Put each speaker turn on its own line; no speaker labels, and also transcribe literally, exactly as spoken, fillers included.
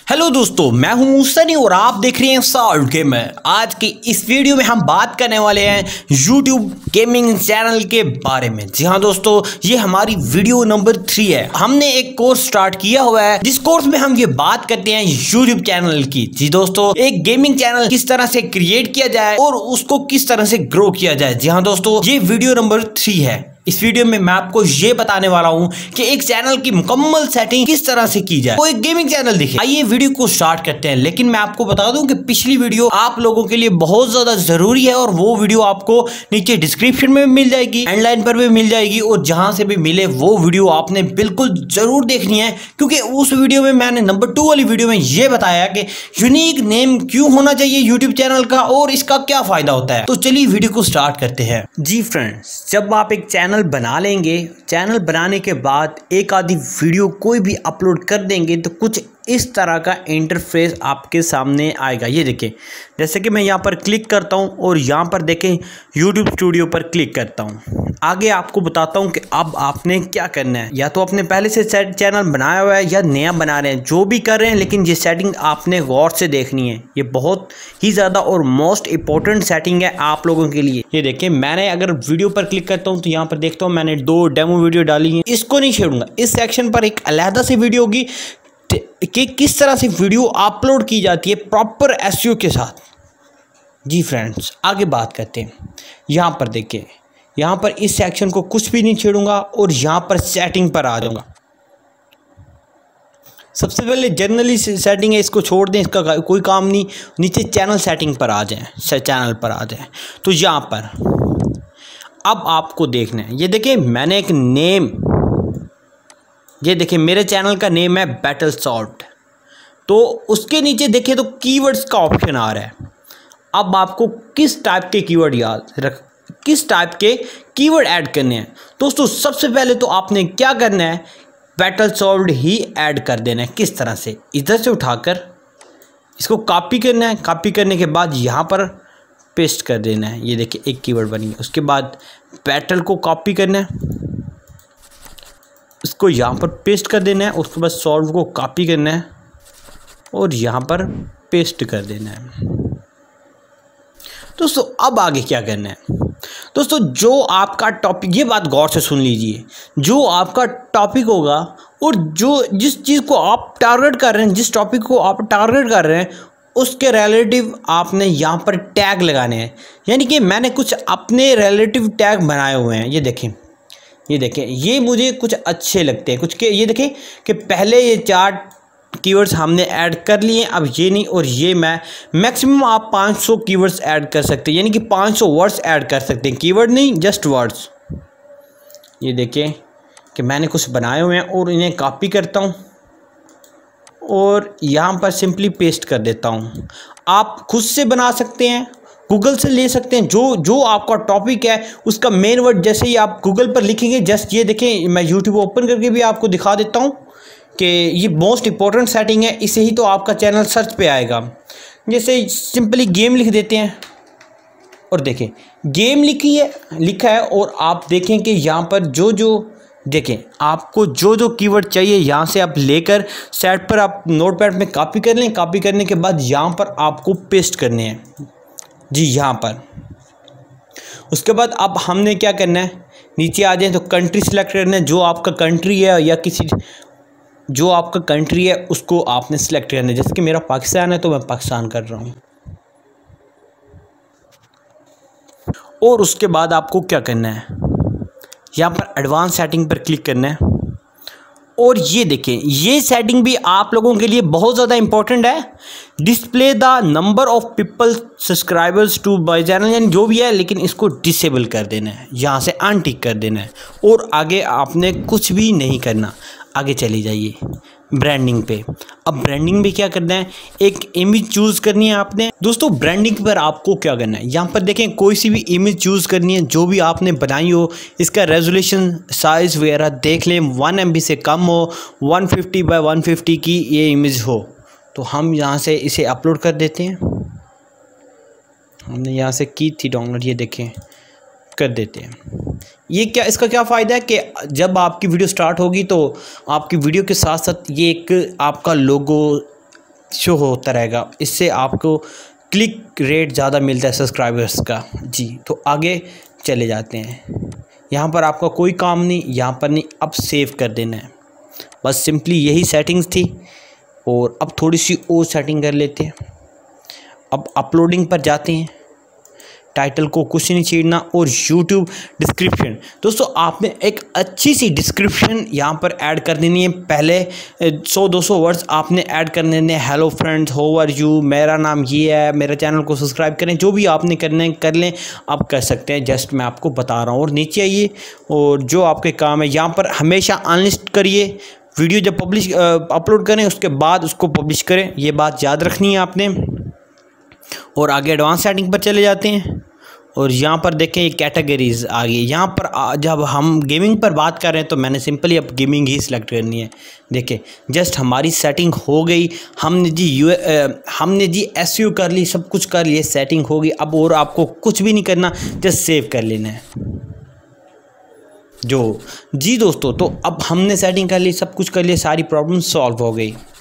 Hello दोस्तों, मैं हूं सनी और आप देख रहे हैं सॉल्ट गेमर। आज की इस वीडियो में हम बात करने वाले हैं यूट्यूब गेमिंग चैनल के बारे में। जी हां दोस्तों, ये हमारी वीडियो नंबर थ्री है। हमने एक कोर्स स्टार्ट किया हुआ है जिस कोर्स में हम ये बात करते हैं यूट्यूब चैनल की। जी दोस्तों, एक गेमिंग चैनल किस तरह से क्रिएट किया जाए और उसको किस तरह से ग्रो किया जाए। जी हाँ दोस्तों, ये वीडियो नंबर थ्री है। इस वीडियो में मैं आपको ये बताने वाला हूं कि एक चैनल की मुकम्मल सेटिंग किस तरह से की जाए, वो एक गेमिंग चैनल दिखे। आइए वीडियो को स्टार्ट करते हैं। लेकिन मैं आपको बता दूं कि पिछली वीडियो आप लोगों के लिए बहुत ज्यादा जरूरी है और वो वीडियो आपको नीचे डिस्क्रिप्शन में मिल जाएगी, एंडलाइन पर भी मिल जाएगी और जहां से भी मिले वो वीडियो आपने बिल्कुल जरूर देखनी है, क्योंकि उस वीडियो में मैंने नंबर टू वाली वीडियो में ये बताया कि यूनिक नेम क्यों होना चाहिए यूट्यूब चैनल का और इसका क्या फायदा होता है। तो चलिए वीडियो को स्टार्ट करते हैं। जी फ्रेंड्स, जब आप एक चैनल बना लेंगे, चैनल बनाने के बाद एक आधी वीडियो कोई भी अपलोड कर देंगे तो कुछ इस तरह का इंटरफेस आपके सामने आएगा। ये देखें, जैसे कि मैं यहाँ पर क्लिक करता हूँ और यहाँ पर देखें यूट्यूब स्टूडियो पर क्लिक करता हूँ। आगे आपको बताता हूँ कि अब आपने क्या करना है। या तो आपने पहले से सेट चैनल बनाया हुआ है या नया बना रहे हैं, जो भी कर रहे हैं, लेकिन ये सेटिंग आपने गौर से देखनी है। ये बहुत ही ज़्यादा और मोस्ट इंपॉर्टेंट सेटिंग है आप लोगों के लिए। ये देखें, मैंने अगर वीडियो पर क्लिक करता हूँ तो यहाँ पर देखता हूँ मैंने दो डेमो वीडियो डाली हैं। इसको नहीं छेड़ूंगा। इस सेक्शन पर एक अलहदा से वीडियो होगी कि किस तरह से वीडियो अपलोड की जाती है प्रॉपर एसईओ के साथ। जी फ्रेंड्स, आगे बात करते हैं। यहाँ पर देखिए, यहाँ पर इस सेक्शन को कुछ भी नहीं छेड़ूंगा और यहाँ पर सेटिंग पर आ जाऊंगा। सबसे पहले जनरली सेटिंग है, इसको छोड़ दें, इसका कोई काम नहीं। नीचे चैनल सेटिंग पर आ जाएं, चैनल पर आ जाएं तो यहाँ पर अब आपको देखना है। ये देखिए, मैंने एक नेम, ये देखिए मेरे चैनल का नेम है बैटल सॉल्ट। तो उसके नीचे देखिए तो कीवर्ड्स का ऑप्शन आ रहा है। अब आपको किस टाइप के कीवर्ड याद रख किस टाइप के कीवर्ड ऐड करने हैं। दोस्तों, सबसे पहले तो आपने क्या करना है, बैटल सॉल्ट ही ऐड कर देना है। किस तरह से, इधर से उठाकर इसको कॉपी करना है। कॉपी करने के बाद यहाँ पर पेस्ट कर देना है। ये देखिए एक कीवर्ड बनी है। उसके बाद बैटल को कॉपी करना है, इसको यहाँ पर पेस्ट कर देना है। उसके बाद सॉल्व को कॉपी करना है और यहाँ पर पेस्ट कर देना है। दोस्तों, अब आगे क्या करना है। दोस्तों, जो आपका टॉपिक, ये बात गौर से सुन लीजिए, जो आपका टॉपिक होगा और जो जिस चीज़ को आप टारगेट कर रहे हैं, जिस टॉपिक को आप टारगेट कर रहे हैं, उसके रिलेटिव आपने यहाँ पर टैग लगाने हैं। यानी कि मैंने कुछ अपने रिलेटिव टैग बनाए हुए हैं। ये देखें, ये देखें, ये मुझे कुछ अच्छे लगते हैं कुछ के। ये देखें कि पहले ये चार कीवर्ड्स हमने ऐड कर लिए, अब ये नहीं, और ये मैं मैक्सिमम आप पाँच सौ कीवर्ड्स ऐड कर सकते हैं, यानी कि पाँच सौ वर्ड्स ऐड कर सकते हैं, कीवर्ड नहीं, जस्ट वर्ड्स। ये देखें कि मैंने कुछ बनाए हुए हैं और इन्हें कॉपी करता हूँ और यहाँ पर सिंपली पेस्ट कर देता हूँ। आप खुद से बना सकते हैं, गूगल से ले सकते हैं। जो जो आपका टॉपिक है उसका मेन वर्ड जैसे ही आप गूगल पर लिखेंगे, जस्ट ये देखें, मैं यूट्यूब ओपन करके भी आपको दिखा देता हूँ कि ये मोस्ट इंपॉर्टेंट सेटिंग है। इससे ही तो आपका चैनल सर्च पे आएगा। जैसे सिंपली गेम लिख देते हैं और देखें गेम लिखी है लिखा है और आप देखें कि यहाँ पर जो जो देखें आपको जो जो कीवर्ड चाहिए यहाँ से आप लेकर साइड पर आप नोटपैड में कॉपी कर लें। कॉपी करने के बाद यहाँ पर आपको पेस्ट करने हैं। जी यहाँ पर उसके बाद अब हमने क्या करना है, नीचे आ जाए तो कंट्री सिलेक्ट करना है। जो आपका कंट्री है या किसी जो आपका कंट्री है उसको आपने सिलेक्ट करना है। जैसे कि मेरा पाकिस्तान है तो मैं पाकिस्तान कर रहा हूँ। और उसके बाद आपको क्या करना है, यहाँ पर एडवांस सेटिंग पर क्लिक करना है और ये देखें, ये सेटिंग भी आप लोगों के लिए बहुत ज़्यादा इंपॉर्टेंट है। Display the number of people subscribers to my channel, यानी जो भी है, लेकिन इसको डिसेबल कर देना है, यहाँ से अनटिक कर देना है और आगे आपने कुछ भी नहीं करना। आगे चली जाइए ब्रांडिंग पे। अब ब्रांडिंग में क्या करना है, एक इमेज चूज़ करनी है आपने। दोस्तों, ब्रांडिंग पर आपको क्या करना है, यहाँ पर देखें कोई सी भी इमेज चूज़ करनी है जो भी आपने बनाई हो। इसका रेजोल्यूशन साइज़ वगैरह देख लें, वन एम बी से कम हो, one fifty by one fifty की ये इमेज हो। तो हम यहाँ से इसे अपलोड कर देते हैं। हमने यहाँ से की थी डाउनलोड, ये देखें कर देते हैं। ये क्या, इसका क्या फ़ायदा है कि जब आपकी वीडियो स्टार्ट होगी तो आपकी वीडियो के साथ साथ ये एक आपका लोगो शो होता रहेगा। इससे आपको क्लिक रेट ज़्यादा मिलता है सब्सक्राइबर्स का जी। तो आगे चले जाते हैं। यहाँ पर आपका कोई काम नहीं, यहाँ पर नहीं, अब सेव कर देना है। बस सिंपली यही सेटिंग्स थी। और अब थोड़ी सी और सेटिंग कर लेते हैं। अब अपलोडिंग पर जाते हैं। टाइटल को कुछ नहीं छेड़ना और यूट्यूब डिस्क्रिप्शन, दोस्तों आपने एक अच्छी सी डिस्क्रिप्शन यहाँ पर ऐड कर देनी है। पहले सौ दो सौ वर्ड्स आपने ऐड कर देने हैं। Hello friends, how are you, मेरा नाम ये है, मेरे चैनल को सब्सक्राइब करें, जो भी आपने करना है कर लें, आप कर सकते हैं। जस्ट मैं आपको बता रहा हूँ। और नीचे आइए और जो आपके काम है यहाँ पर हमेशा अनलिस्ट करिए। वीडियो जब पब्लिश अपलोड करें उसके बाद उसको पब्लिश करें, ये बात याद रखनी है आपने। और आगे एडवांस सेटिंग पर चले जाते हैं और यहाँ पर देखें ये कैटेगरीज आ गई। यहाँ पर जब हम गेमिंग पर बात कर रहे हैं तो मैंने सिंपली अब गेमिंग ही सिलेक्ट करनी है। देखें जस्ट हमारी सेटिंग हो गई। हमने जी यू हमने जी एस यू कर ली, सब कुछ कर लिए, सेटिंग हो गई। अब और आपको कुछ भी नहीं करना, जस्ट सेव कर लेना है जो जी दोस्तों। तो अब हमने सेटिंग कर ली, सब कुछ कर लिया, सारी प्रॉब्लम सॉल्व हो गई।